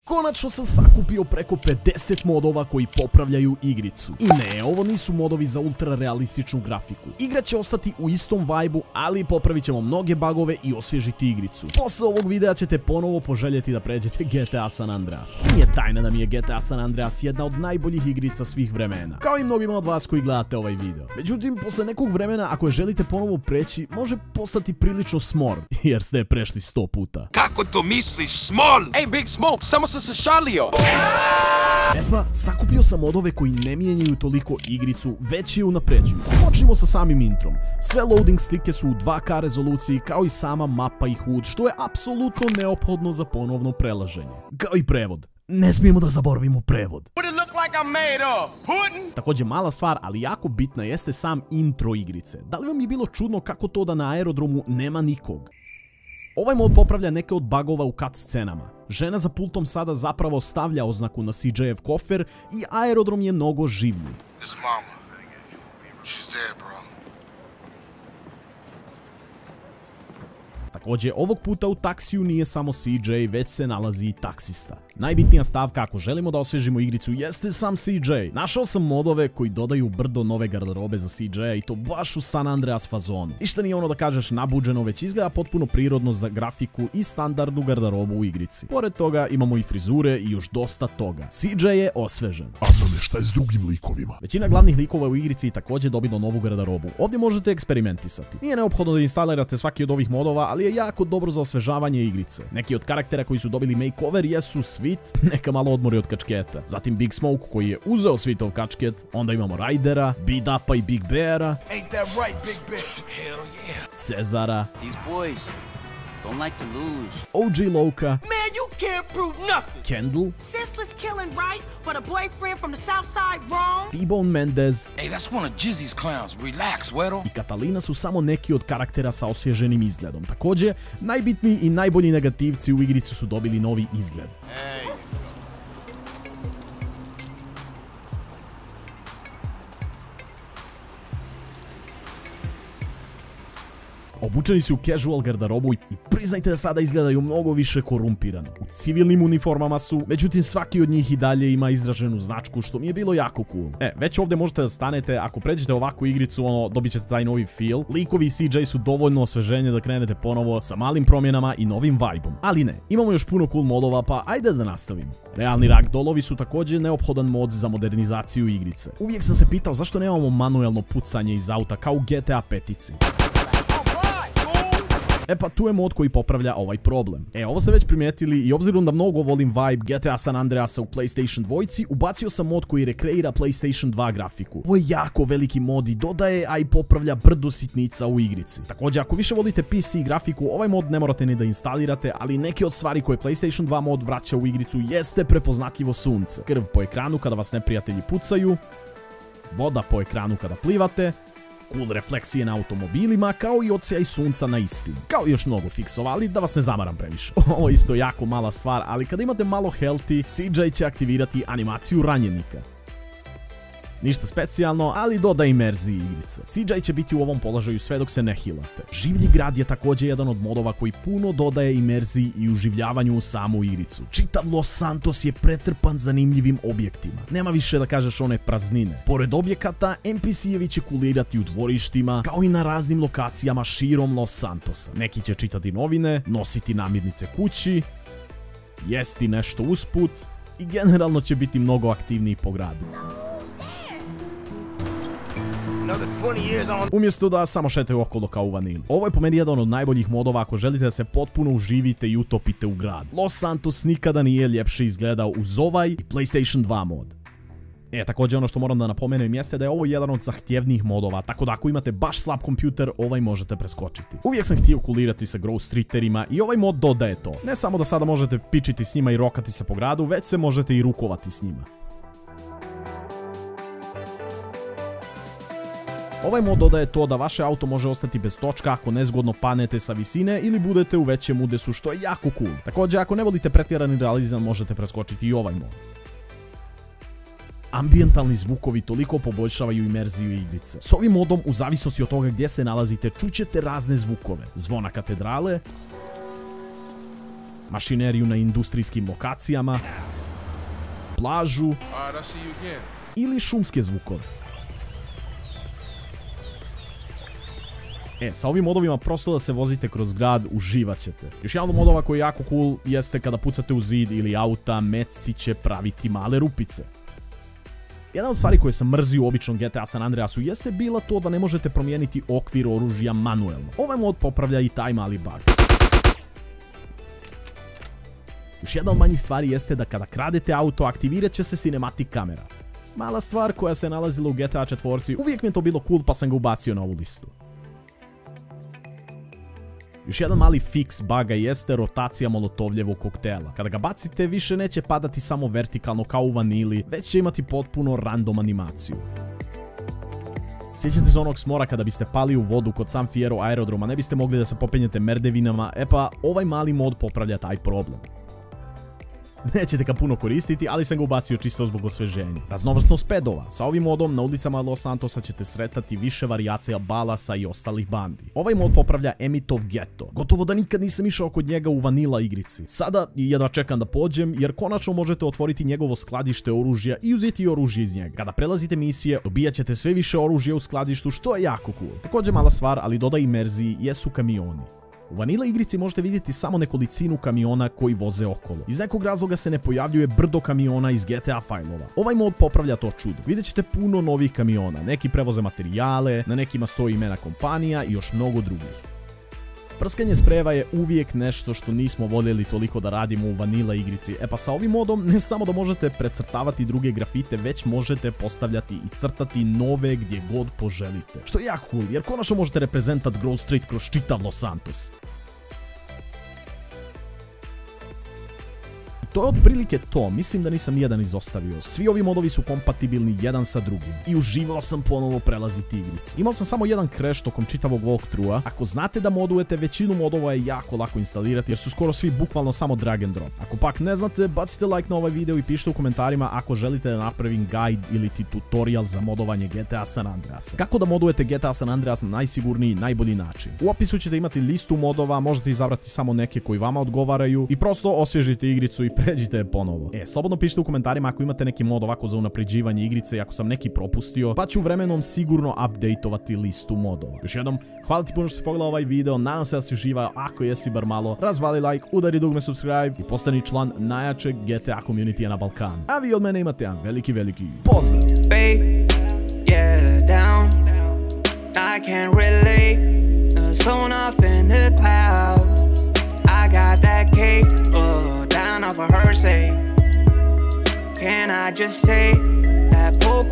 Konačno sam sakupio preko 50 modova koji popravljaju igricu. I ne, ovo nisu modovi za ultra realističnu grafiku. Igra će ostati u istom vibe-u, ali popravit ćemo mnoge bugove i osvježiti igricu. Posle ovog videa ćete ponovo poželjeti da pređete GTA San Andreas. Nije tajna da mi je GTA San Andreas jedna od najboljih igrica svih vremena, kao i mnogima od vas koji gledate ovaj video. Međutim, posle nekog vremena, ako je želite ponovo preći, može postati prilično smor, jer ste je prešli 100 puta. Kako to misliš, small? Hey, Big Smoke, samo sam se šalio. Epa, sakupio sam modove koji ne mijenjaju toliko igricu, već je unapređuju. Počnimo sa samim introm. Sve loading slike su u 2K rezoluciji, kao i sama mapa i HUD, što je apsolutno neophodno za ponovno prelaženje. Kao i prevod. Ne smijemo da zaboravimo prevod. Također mala stvar, ali jako bitna, jeste sam intro igrice. Da li vam je bilo čudno kako to da na aerodromu nema nikog? Ovaj mod popravlja neke od bugova u cutscenama. Žena za pultom sada zapravo stavlja oznaku na CJ-ev kofer i aerodrom je mnogo življi. Također, ovog puta u taksiju nije samo CJ, već se nalazi i taksista. Najbitnija stavka ako želimo da osvježimo igricu jeste sam CJ. Našao sam modove koji dodaju brdo nove garderobe za CJ-a i to baš u San Andreas fazonu. Ništa nije ono da kažeš nabuđeno, već izgleda potpuno prirodno za grafiku i standardnu garderobu u igrici. Pored toga imamo i frizure i još dosta toga. CJ je osvežen. Adnane, šta je s drugim likovima? Većina glavnih likova u igrici također dobilo novu garderobu. Ovdje možete eksperimentisati. Nije neophodno da instalirate svaki od ovih modova, ali je jako dobro za osvežavanje igrice. Neki od karaktera koji su dobili makeover jesu Sweet, neka malo odmori od kačketa. Zatim Big Smoke koji je uzeo Sweetov kačket, onda imamo Raidera, Beat Upa i Big Beara, Cezara, Don't like to lose. OG Loka, Man, you can't prove nothing. Kendall, Senseless killing, right? But a boyfriend from the south side wrong? T-Bone Mendez Hey, that's one of Jizzy's clowns. Relax, Weddle. i Catalina su samo neki od karaktera sa osvježenim izgledom. Također, najbitniji i najbolji negativci u igrici su dobili novi izgled. Obučeni su u casual garderobu i priznajte da sada izgledaju mnogo više korumpirano. U civilnim uniformama su, međutim svaki od njih i dalje ima izraženu značku, što mi je bilo jako cool. Već ovdje možete da stanete, ako pređete ovakvu igricu, dobit ćete taj novi feel. Likovi i CJ su dovoljno osveženje da krenete ponovo sa malim promjenama i novim vibe-om. Ali ne, imamo još puno cool modova, pa ajde da nastavimo. Realni ragdollovi su također neophodan mod za modernizaciju igrice. Uvijek sam se pitao zašto nemamo manuelno pucanje iz auta kao u GTA 5-ici. Pa tu je mod koji popravlja ovaj problem. Ovo ste već primijetili i obzirom da mnogo volim vibe GTA San Andreasa u PlayStation 2, ubacio sam mod koji rekreira PlayStation 2 grafiku. Ovo je jako veliki mod i dodaje, a i popravlja brdo sitnica u igrici. Također, ako više volite PC grafiku, ovaj mod ne morate ni da instalirate, ali neke od stvari koje PlayStation 2 mod vraća u igricu jeste prepoznatljivo sunce. Krv po ekranu kada vas neprijatelji pucaju, voda po ekranu kada plivate, cool refleksije na automobilima, kao i odsjaj sunca na istim. Kao i još mnogo fiksova, ali da vas ne zamaram previše. Ovo je isto jako mala stvar, ali kada imate malo healthy, CJ će aktivirati animaciju ranjenika. Ništa specijalno, ali doda imerziji igrice. CJ će biti u ovom položaju sve dok se ne healate. Življi grad je također jedan od modova koji puno dodaje imerziji i uživljavanju u samu igricu. Čitav Los Santos je pretrpan zanimljivim objektima. Nema više da kažeš one praznine. Pored objekata, NPC-evi će kulirati u dvorištima, kao i na raznim lokacijama širom Los Santosa. Neki će čitati novine, nositi namirnice kući, jesti nešto usput i generalno će biti mnogo aktivniji po gradu. Umjesto da samo šetaju okolo kao u vanili. Ovo je po meni jedan od najboljih modova ako želite da se potpuno uživite i utopite u grad. Los Santos nikada nije ljepše izgledao uz ovaj i PlayStation 2 mod. Također ono što moram da napomenem jeste da je ovo jedan od zahtjevnijih modova, tako da ako imate baš slab kompjuter, ovaj možete preskočiti. Uvijek sam htio kulirati sa Grove Streeterima i ovaj mod dodaje to. Ne samo da sada možete pičiti s njima i rokati se po gradu, već se možete i rukovati s njima. Ovaj mod dodaje to da vaše auto može ostati bez točka ako nezgodno padnete sa visine ili budete u većem udesu, što je jako cool. Također, ako ne volite pretjerani realizam, možete preskočiti i ovaj mod. Ambijentalni zvukovi toliko poboljšavaju imerziju igrice. S ovim modom, u zavisnosti od toga gdje se nalazite, čućete razne zvukove. Zvona katedrale, mašineriju na industrijskim lokacijama, plažu ili šumske zvukove. Sa ovim modovima prosto da se vozite kroz grad uživat ćete. Još jedan od modova koji je jako cool jeste kada pucate u zid ili auta, metci će praviti male rupice. Jedna od stvari koje sam mrzio u običnom GTA San Andreasu jeste bila to da ne možete promijeniti okvir oružja manuelno. Ovaj mod popravlja i taj mali bug. Još jedna od manjih stvari jeste da kada kradete auto aktivirat će se cinematic kamera. Mala stvar koja se nalazila u GTA 4, uvijek mi je to bilo cool pa sam ga ubacio na ovu listu. Još jedan mali fix buga jeste rotacija molotovljevog koktela. Kada ga bacite više neće padati samo vertikalno kao u vanili, već će imati potpuno random animaciju. Sjećate se onog smora kada biste pali u vodu kod San Fierro aerodroma, ne biste mogli da se popenjete merdevinama, pa ovaj mali mod popravlja taj problem. Nećete ga puno koristiti, ali sam ga ubacio čisto zbog osveženja. Raznovrsnost pedova. Sa ovim modom na ulicama Los Santosa ćete sretati više varijacija balasa i ostalih bandi. Ovaj mod popravlja Emitov geto. Gotovo da nikad nisam išao kod njega u vanila igrici. Sada jedva čekam da pođem, jer konačno možete otvoriti njegovo skladište oružja i uzeti oružje iz njega. Kada prelazite misije, dobijat ćete sve više oružja u skladištu, što je jako cool. Također mala stvar, ali doda imerziji, jesu kamioni. U vanila igrici možete vidjeti samo nekolicinu kamiona koji voze okolo. Iz nekog razloga se ne pojavljuje brdo kamiona iz GTA fajlova. Ovaj mod popravlja to čudo. Vidjet ćete puno novih kamiona, neki prevoze materijale, na nekima stoji imena kompanija i još mnogo drugih. Prskanje sprejeva je uvijek nešto što nismo voljeli toliko da radimo u vanila igrici. Pa sa ovim modom ne samo da možete precrtavati druge grafite, već možete postavljati i crtati nove gdje god poželite. Što je jako cool, jer konačno možete reprezentati Grove Street kroz čitav Los Santos. To je otprilike to, mislim da nisam nijedan izostavio. Svi ovi modovi su kompatibilni jedan sa drugim i uživao sam ponovo prelaziti igricu. Imao sam samo jedan crash tokom čitavog walkthrougha. Ako znate da modujete, većinu modova je jako lako instalirati jer su skoro svi bukvalno samo drag and drop. Ako pak ne znate, bacite like na ovaj video i pišite u komentarima ako želite da napravim guide ili tutorial za modovanje GTA San Andreasa. Kako da modujete GTA San Andreas na najsigurniji, najbolji način. U opisu ćete imati listu modova, možete izabrati samo neke koji vama odgovaraju i prosto osvježite igricu i pređite je ponovo. Slobodno pišite u komentarima ako imate neki mod ovako za unapređivanje igrice i ako sam neki propustio, pa ću vremenom sigurno updateovati listu modova. Još jednom, hvala ti puno što si pogledao ovaj video, nadam se da si uživao, ako jesi bar malo, razvali like, udari dugme subscribe i postani član najjačeg GTA community na Balkanu. A vi od mene imate jedan veliki pozdrav! I got that cake, down off of her say. Can I just say that poop